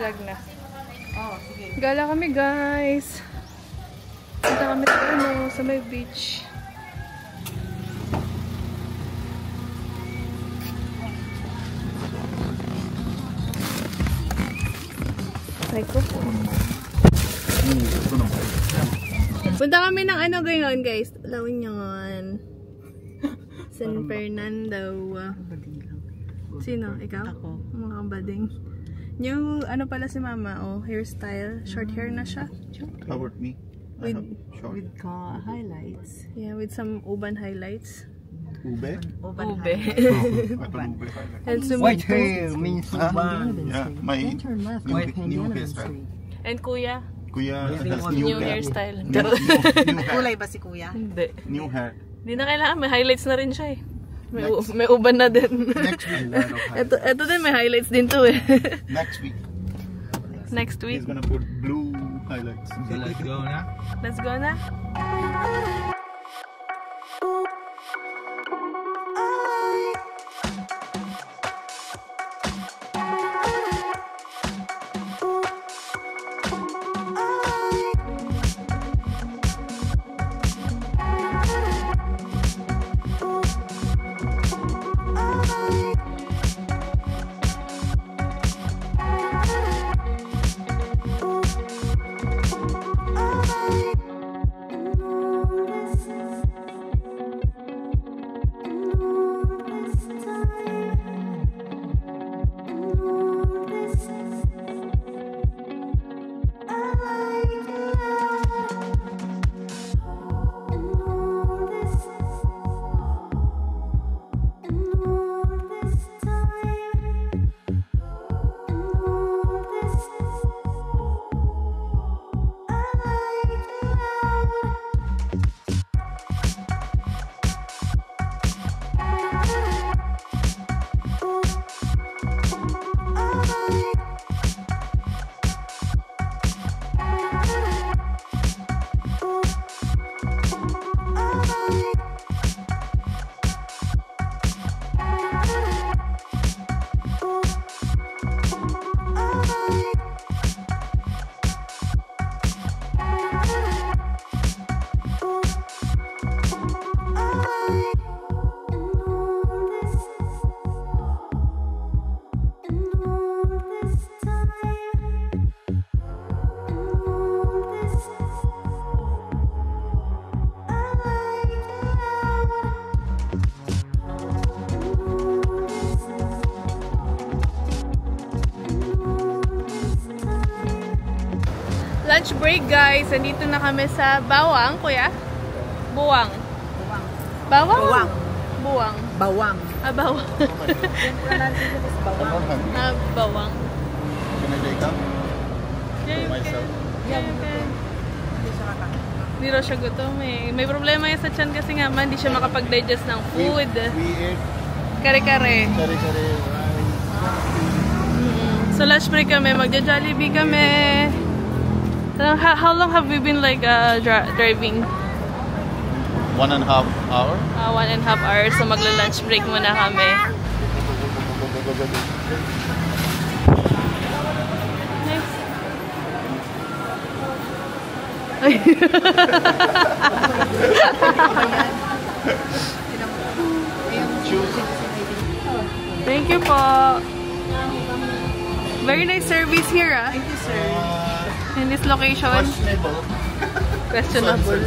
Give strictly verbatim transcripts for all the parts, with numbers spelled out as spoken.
vlog na. Oh, sige. Gala kami guys. Punta kami sa ano, sa may beach. Ay ko. Punta kami ng ano ngayon guys. Lawinyon. San Fernando. Sino? Ikaw? Ako. Mga kabading. New, ano pala si mama, oh, hairstyle. Short hair na siya. How about me? With, With uh, highlights. yeah, with some uban highlights. Ube? Uban Ube. I thought ube highlight. And some White hair means Ah, Uban. yeah, my Turn left new, on new Pandanan hairstyle. Street. And kuya, Kuya has new new, hair. hairstyle. New, new, new hair. Kulay ba si kuya? Hindi. New hair. Hindi na kailangan, may highlights na rin siya eh. May, may uban na din. Next week. ito, ito din, may highlights din to eh. Next week. Next week. He's gonna put blue highlights. So let's go na. Let's go na. Lunch break guys. Andito na kami sa Bawang, kuya? Buwang. Bawang. Bawang? Bawang. Buwang. Bawang. Ah, bawang. Bawang. Ah, bawang. Can I take up? Yeah, you myself. can. Yeah, you can. Hindi siya kakain. Hindi raw siya gutom eh. May problema yan sa tiyan kasi nga man, hindi siya makapag-digest ng We, food. we ate Kare-kare. kare-kare rice. Mm-mm. So lunch break kami, magja-Jollibee kami. So, how, how long have we been like uh, dri driving? One and a half hour. Uh, one and a half hours. So magla-lunch break muna kami. Nice. Ay. Thank you po. Very nice service here ah. Thank you, sir. In this location. Questionable. Questionable.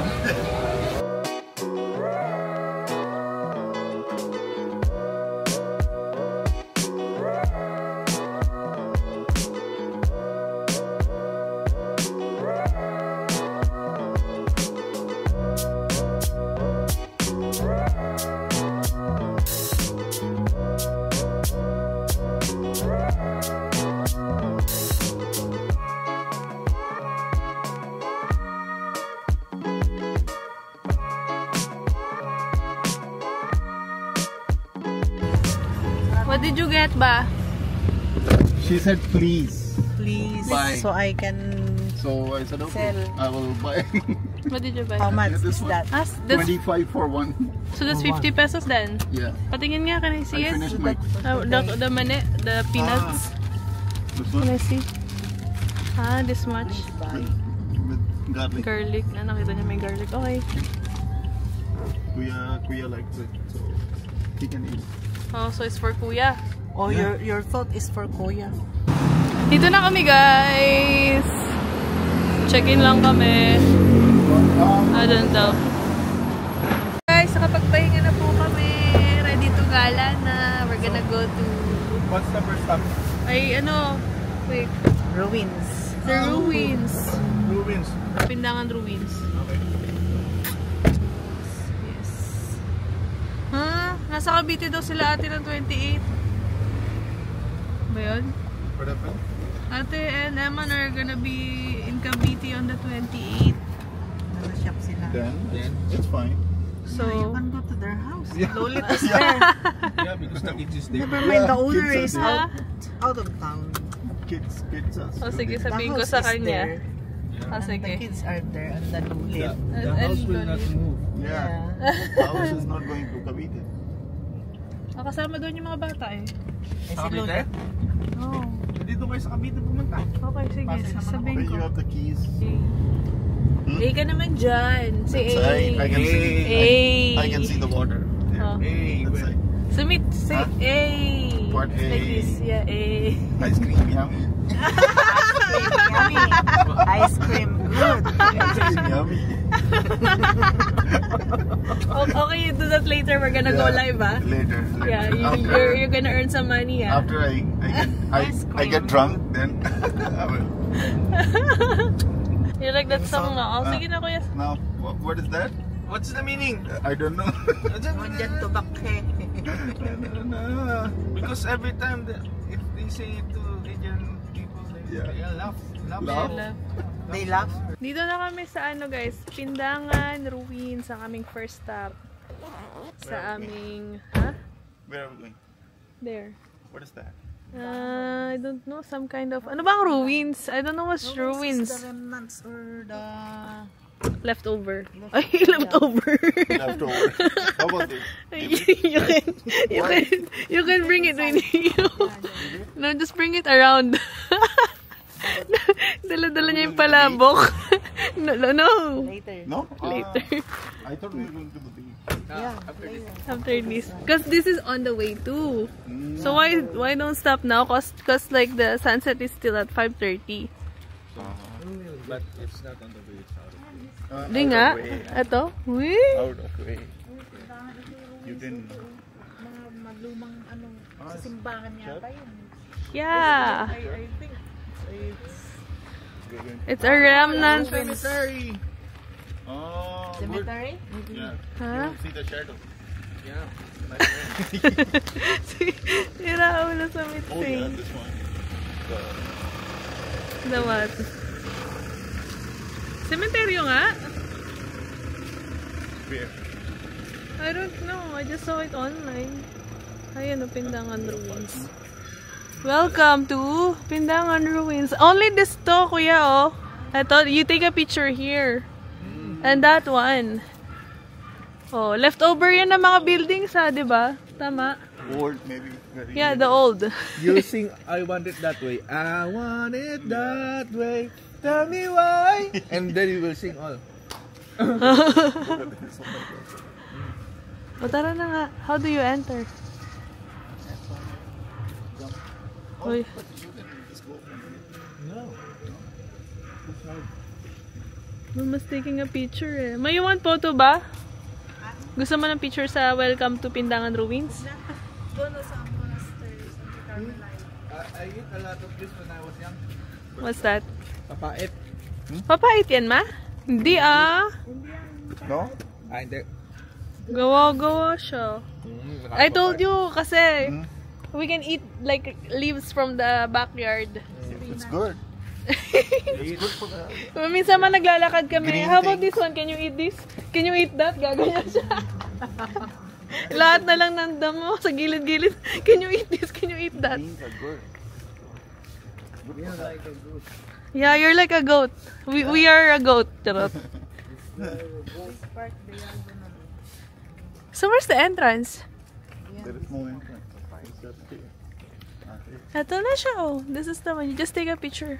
What did you get ba? She said please. Please. Bye. So I can... So I said okay. Sell. I will buy. What did you buy? How much Yeah, this is one. that? Ah, that's, Twenty-five for one. so that's fifty pesos then? Yeah. Patingin nga, can I see I it? finished my. Oh, the, the mani, the peanuts. This Can one? I see? Ah, this much. With, with garlic. Garlic. Ah, nakita niya may garlic. Okay. Kuya, Kuya likes it, so he can eat it. Oh, so it's for kuya. Oh, your your thought is for Kuya. Dito na kami, guys. Check-in lang kami. I don't know. Guys, nakapagpahinga na po kami. Ready to gala na. We're gonna go to... What's the first stop? Ay, ano? Wait. Ruins. The ruins. Ruins. Pindangan ruins. Okay. Yes. Ha? Nasa Cavite daw sila ate ng twenty-eight. Ba yun? What happened? Ate and Emma are gonna be in Cavite on the twenty-eighth. Nag-shop sila. Then, then it's fine. So, Yeah, you can go to their house. Yeah. Lolit is there. Yeah, because the kids is there. Never mind, the Yeah, owner kids is are out, out of town. Kids, kids are oh, sige, The sabihin ko house sa is kanya. there. Ah, And the sige. kids are there and the Lulit. Yeah. And- The house and will not Lolit. move. Yeah. The house is not going to Cavite. Ah, kasama doon yung mga bata eh. Eh, si Lolit. Oh. Dito kayo sa Cavite pumunta. Okay, sige. Pasok naman Sabihin Okay, ko. you have the keys. Hmm? A ka naman dyan. Si A. That's right. I can see. A. I can see the water. Oh. Hey, That's right. Sumit. Si Huh? A. What A? Like this. Yeah, A. Ice cream, yummy. Yummy. Ice cream, good. Ice cream, yummy. O- Okay, you do that later. We're gonna go Yeah. live, ah. Later. later. Yeah, you, after, you're, you're gonna earn some money, ah. after I I get I, Ice I get cream. drunk, then I will. You like that song, no? Oh, Ah. sige na, kuya. Now, what, what is that? What's the meaning? I don't know. Mondyan to bakhe. Because every time that if they say it to Asian people, they Yeah. yeah, laugh, laugh. Laugh. They laugh. Dito na kami sa ano, guys, Pindangan Ruins, ang aming first stop. Sa aming, ha? Where are we going? There. What is that? Uh, I don't know, some kind of, ano bang ruins? I don't know what's ruins. The remnants or the... Leftover. Ay, leftover. Leftover. How about this? you can, you can, you can bring it with you. No, just bring it around. Dala-dala niya yung palabok. No, no, no. Later. No? Later. Ah, I thought we were going to the beach. Yeah. After this. Because this is on the way too. So why why don't stop now? Cause, cause like the sunset is still at five thirty. But it's not on the way. It's out of the way. Uh, Di out nga. of way. Ito. Wee. Out of way. You didn't know. Mga malumang ano, sa simbahan yata yun. Yeah. I, I think it's We're going to It's a remnant. cemetery. Oh, good. cemetery. Yeah. Huh? You see the shadow. Yeah. Tira ulo sa Oh yeah, mitsing. this one. The, The what? Cementerio nga? where? I don't know. I just saw it online. Ayan o, Pindangan Ruins. Welcome to Pindangan Ruins. Only this to, kuya, oh. Ito, you take a picture here. And that one. Oh, leftover yan ng mga buildings, ha, di ba? Tama. Old, maybe. Very Yeah, the old. You sing I want it that way. I want it that way. Tell me why. And then you will sing all. O, tara na nga. How do you enter? Uy. No. Mama's taking a picture eh. May you want photo ba? Gusto mo ng picture sa Welcome to Pindangan Ruins? Doon sa monastery, sa Carmelite. I, I ate a lot of this when I was young. What's that? Papait. Papait yan, ma? Hindi ah. No? Ah, hindi. Gawa-gawa siya. Mm, I told you kasi Hmm? we can eat like leaves from the backyard. It's good. Minsan man naglalakad kami. Green How about things. this one? Can you eat this? Can you eat that? Gaganyan siya. Lahat na lang ng damo sa gilid-gilid. Can you eat this? Can you eat that? Beans are good. Yeah, like a goat. Yeah, you're like a goat. We we are a goat. Charot. So where's the entrance? There is no entrance. It's just here. Ito na siya, oh. This is the one. You just take a picture.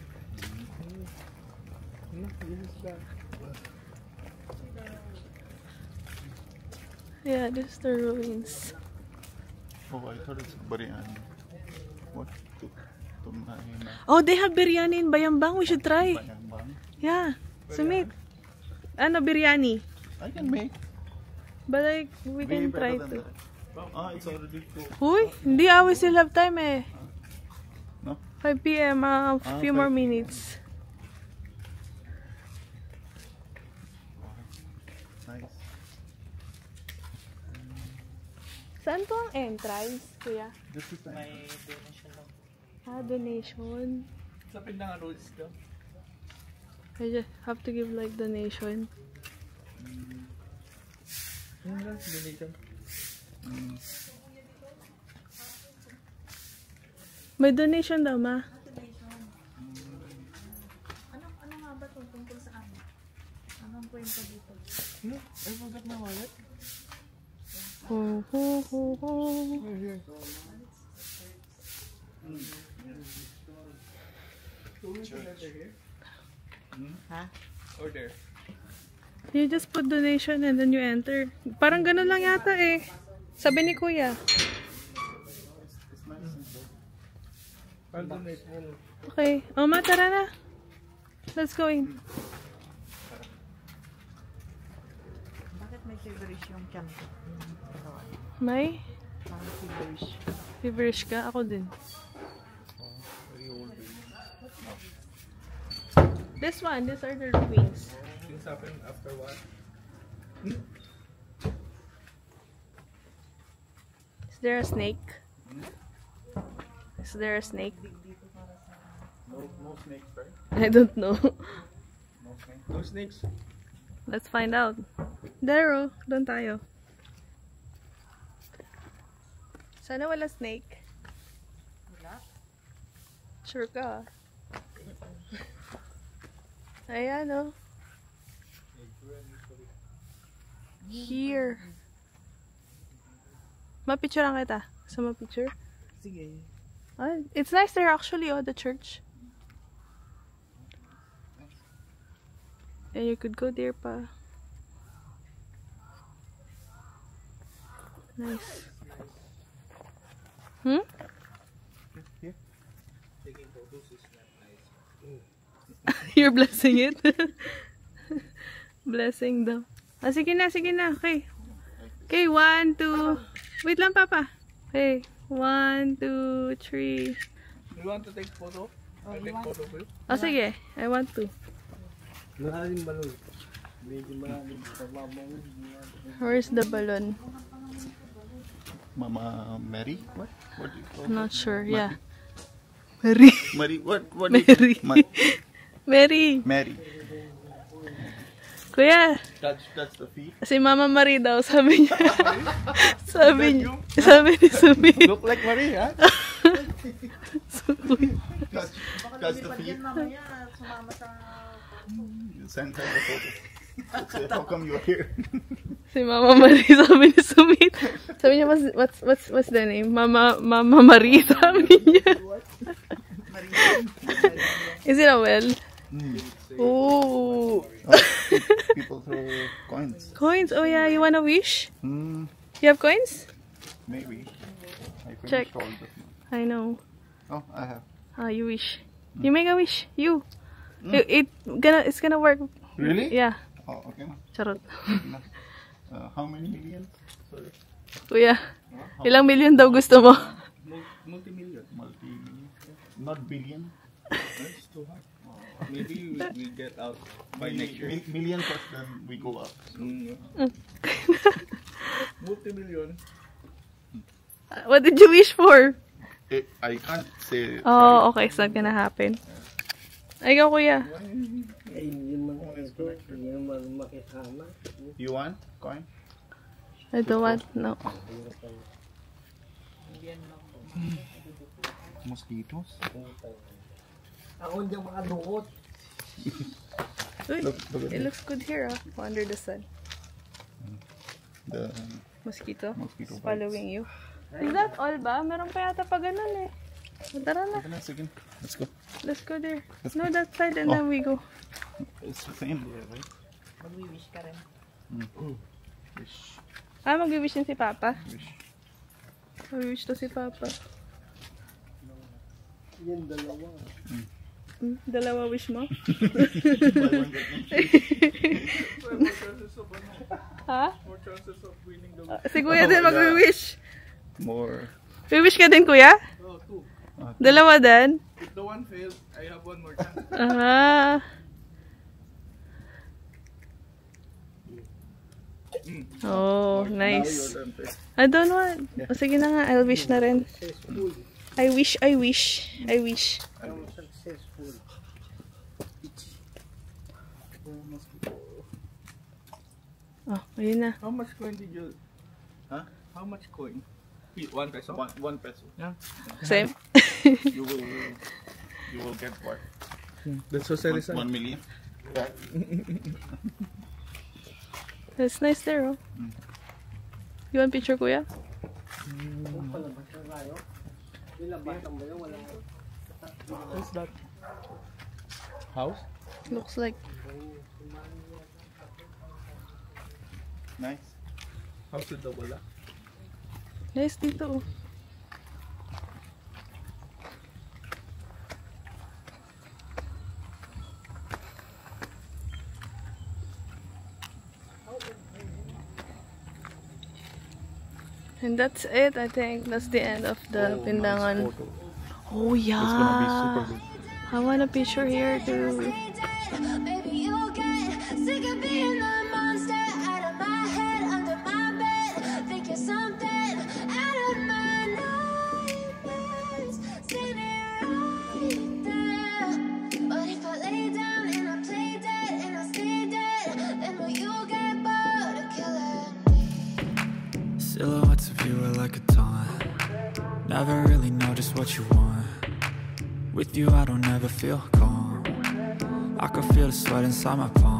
Yeah, this is the ruins. Oh, I thought it's biryani. What? Tumnahin na. Oh, they have biryani in Bayambang. We should try. Bayambang. Yeah. Sumit. Ano, biryani. I can make. But like, we Way can try better than to. that. Ah, it's already cooked. Uy, hindi ah. We still have time eh. No? five p m A Ah, few more five p m minutes. Nice. Saan to ang entrance, kuya? This is nice. Ah, donation. Sa Pindangan Roads daw. I just have to give like donation. Ano lang, donation? May donation daw, ma. Ano, ano nga ba ito tungkol sa ano? Anong kwento dito? No, I forgot my wallet. Ho, ho, ho, ho. Here, here. Ha? Or there. You just put donation and then you enter. Parang ganun lang yata eh. Sabi ni kuya. I'll donate mo. Okay. O, ma, tara na. Let's go in. Bakit may feverish yung tiyan ko? May? Parang feverish. Feverish ka? Ako din. Very old. This one, these are the ruins. Things happen after what? Is there a snake? Is there a snake? No, no snakes, right? I don't know. No snakes. No snakes. Let's find out. Dero, doon tayo. Sana wala snake. Wala? Sure ka. Ayan, oh. Here. Ma-picture lang kita. Sa ma-picture? Sige. Ah, it's nice there actually, oh, the church. And you could go there pa. Nice. Hmm? Here? Taking photos is not nice. You're blessing it? Blessing daw. Ah, sige na, sige na. Okay. Okay, one, two. Wait lang, Papa. Okay. One, two, three. You want to take photo? I'll take photo for you. Oh, sige. I want to. Maraming balon. Medyo maraming Where's the balloon? Mama Mary? What? What do you call I'm not sure. Yeah. Mary? Mary. Mary? What? What do you Mary. call Ma- Mary. Mary. Kuya, Touch, touch the feet. si Mama Marie daw, sabi niya. sabi niya. Sabi ni Sumit. Look like Maria. Touch, touch the feet. Yan mamaya, sumama sa... You send her the photo. Say, how come you're here? Si Mama Marie, sabi ni Sumit. Sabi niya, what's, what's, what's, what's the name? Mama, Mama Marie, sabi niya. Is it a well? Mm. Oh. Oh, people throw coins. Coins. Oh yeah, you wanna wish? Hmm, You have coins? maybe. I finished Check. all the... I know. Oh, I have. Ah, you wish. You make a wish. You. It, it gonna it's gonna work. Really? Yeah. Oh, okay. na. Charot. Na. Uh, how many millions? Sorry. Kuya, ilang million daw gusto mo? Multi-million. Multi-million. Not billion. That's too high. Maybe we, we get out by By next year. Mi- million plus then we go up. Mm. Multi-million. What did you wish for? Eh, I can't say. Oh, okay. It's not gonna happen. Ay, ikaw, kuya. You want coin? I don't want. No. Mosquitoes? Ako hindi makadukot. Uy, Look, look at it this. looks good here, oh. Under the sun. The Mosquito. mosquito It's bites. following you. Is that all ba? Meron pa yata pa ganun eh. Tara na. Okay na, sige. Let's go. Let's go there. No, that side and then we go. It's the same there, right? Mag-wish ka rin. Wish. Ah, mag-wish din si Papa. Wish. Mag-wish to si Papa. Yan, dalawa. Hmm, dalawa wish mo? Buy one, get one free. Ha? More chances of winning the Uh, si Kuya din mag-wish. More. Wish ka din, Kuya? Oh, two. Dalawa din? If the one fails, I have one more chance. Ah. Oh, nice. I don't want. O, sige na nga, I'll wish na rin. Successful. I wish, I wish, I wish. I'm successful. Oh, ayun na. How much coin did you... Huh? How much coin? One peso? One, one peso. Yeah. Same. You will, you will get what? That's so One, serious. one million. That's nice there, oh. You want picture, Kuya? Kung palabas na tayo, nilabas lang ba yun? Walang... What's that? House? Looks like. Nice. House with the wala. Nice dito, oh. And that's it, I think. That's the end of the Pindangan. Photo. Oh, yeah. It's gonna be super good. I want a picture here, too. Baby, you'll get sick of being the monster out of my head, under my bed. Think you're something out of my nightmares. Standing right there. But if I lay down and I play dead and I stay dead, then will you get bored of killing me? Silhouettes of you are like a taunt. Never really know just what you want. With you I don't ever feel calm. I can feel the sweat inside my palm.